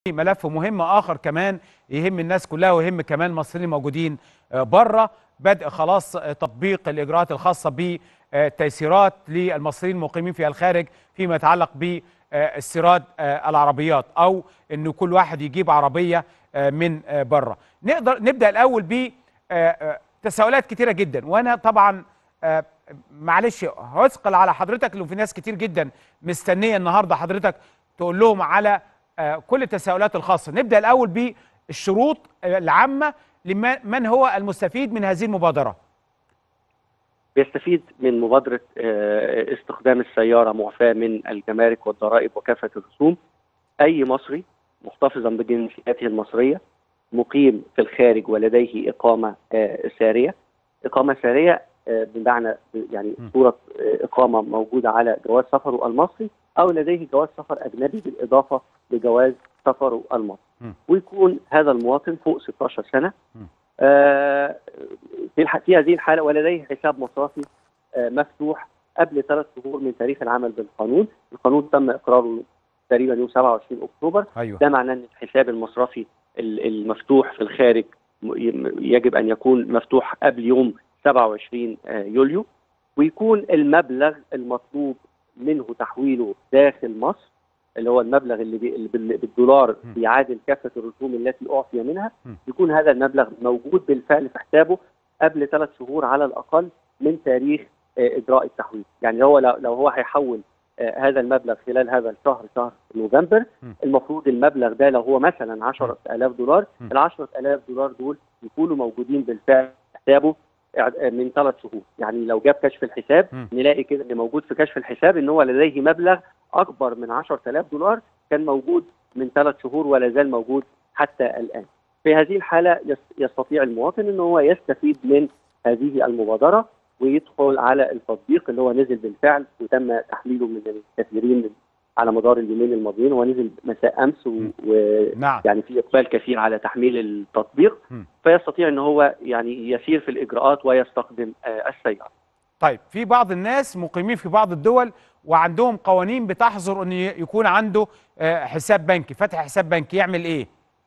ملف مهم آخر كمان يهم الناس كلها ويهم كمان المصريين الموجودين بره. بدء خلاص تطبيق الإجراءات الخاصة بالتيسيرات للمصريين المقيمين في الخارج فيما يتعلق باستيراد العربيات، أو إنه كل واحد يجيب عربية من بره. نقدر نبدأ الأول ب تساؤلات كتيرة جدا، وأنا طبعا معلش هثقل على حضرتك لو في ناس كتير جدا مستنية النهاردة حضرتك تقول لهم على كل التساؤلات الخاصة. نبدأ الأول بالشروط العامة لمن هو المستفيد من هذه المبادرة. بيستفيد من مبادرة استخدام السيارة معفاة من الجمارك والضرائب وكافة الرسوم أي مصري محتفظا بجنسيته المصرية مقيم في الخارج ولديه إقامة سارية. إقامة سارية بمعنى يعني صورة إقامة موجودة على جواز سفره المصري أو لديه جواز سفر أجنبي بالإضافة لجواز سفره المصري، ويكون هذا المواطن فوق 16 سنة في هذه الحالة ولديه حساب مصرفي مفتوح قبل 3 شهور من تاريخ العمل بالقانون. القانون تم إقراره تقريبا يوم 27 أكتوبر. أيوة. ده معناه أن الحساب المصرفي المفتوح في الخارج يجب أن يكون مفتوح قبل يوم 27 يوليو، ويكون المبلغ المطلوب منه تحويله داخل مصر اللي هو المبلغ اللي بالدولار بيعادل كافة الرسوم التي أعفي منها، يكون هذا المبلغ موجود بالفعل في حسابه قبل 3 شهور على الأقل من تاريخ إجراء التحويل. يعني لو هو هيحول هذا المبلغ خلال هذا الشهر، شهر نوفمبر، المفروض المبلغ ده لو هو مثلا 10,000 دولار، ال 10,000 دولار دول يكونوا موجودين بالفعل في حسابه من 3 شهور. يعني لو جاب كشف الحساب نلاقي كده ان موجود في كشف الحساب ان هو لديه مبلغ اكبر من 10,000 دولار كان موجود من 3 شهور ولا زال موجود حتى الان. في هذه الحاله يستطيع المواطن ان هو يستفيد من هذه المبادره ويدخل على التطبيق اللي هو نزل بالفعل وتم تحميله من الكثيرين على مدار اليومين الماضيين. هو نزل مساء امس يعني في اقبال كثير على تحميل التطبيق، فيستطيع ان هو يعني يسير في الاجراءات ويستخدم السياره. طيب، في بعض الناس مقيمين في بعض الدول وعندهم قوانين بتحظر ان يكون عنده حساب بنكي، فتح حساب بنكي، يعمل ايه؟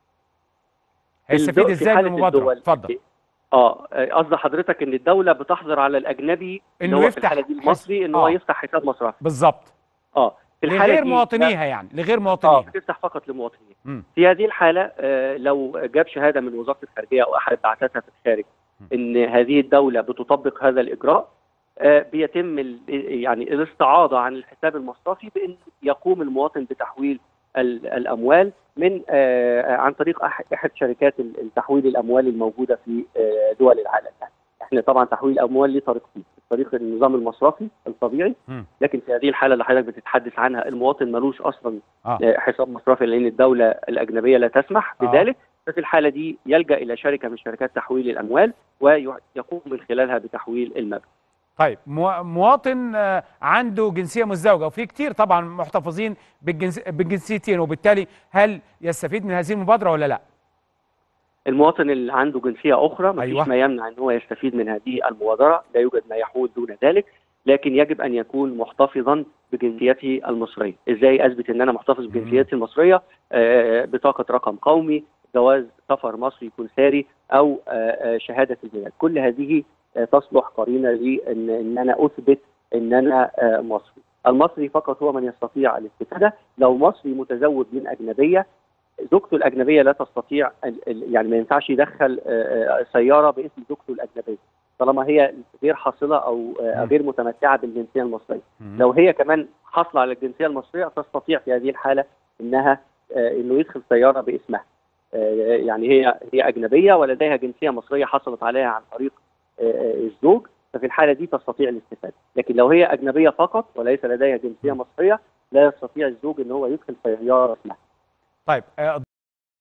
هيستفيد ازاي من المبادره؟ اتفضل. قصد حضرتك ان الدوله بتحظر على الاجنبي اللي هو في الحاله دي المصري ان هو يفتح حساب مصرفي. بالظبط. في الحالة لغير مواطنيها، يعني لغير مواطنيها. بتفتح فقط لمواطنين. في هذه الحالة لو جاب شهادة من وزارة الخارجية أو أحد بعثاتها في الخارج إن هذه الدولة بتطبق هذا الإجراء، بيتم يعني الاستعاضة عن الحساب المصرفي بأن يقوم المواطن بتحويل الأموال من عن طريق أحد شركات التحويل الأموال الموجودة في دول العالم. احنا طبعا تحويل الاموال ليه طريقتين، طريق النظام المصرفي الطبيعي، لكن في هذه الحاله اللي حضرتك بتتحدث عنها المواطن ملوش اصلا حساب مصرفي لان الدوله الاجنبيه لا تسمح بذلك. ففي الحاله دي يلجا الى شركه من شركات تحويل الاموال ويقوم من خلالها بتحويل المبلغ. طيب، مواطن عنده جنسيه مزدوجه، وفي كتير طبعا محتفظين بالجنسيتين، وبالتالي هل يستفيد من هذه المبادره ولا لا؟ المواطن اللي عنده جنسية أخرى مفيش ما يمنع أن هو يستفيد من هذه المبادرة، لا يوجد ما يحول دون ذلك، لكن يجب أن يكون محتفظا بجنسيته المصرية. إزاي أثبت أن أنا محتفظ بجنسيتي المصرية؟ بطاقة رقم قومي، جواز سفر مصري يكون ساري، أو شهادة الميلاد. كل هذه تصلح قرينة لأن أنا أثبت أن أنا مصري. المصري فقط هو من يستطيع الاستفادة. لو مصري متزوج من أجنبية، زوجته الأجنبية لا تستطيع، يعني ما ينفعش يدخل سيارة باسم زوجته الأجنبية طالما هي غير حاصلة أو غير متمتعة بالجنسية المصرية. لو هي كمان حاصلة على الجنسية المصرية تستطيع في هذه الحالة إنه يدخل سيارة باسمها. يعني هي أجنبية ولديها جنسية مصرية حصلت عليها عن طريق الزوج، ففي الحالة دي تستطيع الاستفادة. لكن لو هي أجنبية فقط وليس لديها جنسية مصرية لا يستطيع الزوج إن هو يدخل سيارة اسمها. طيب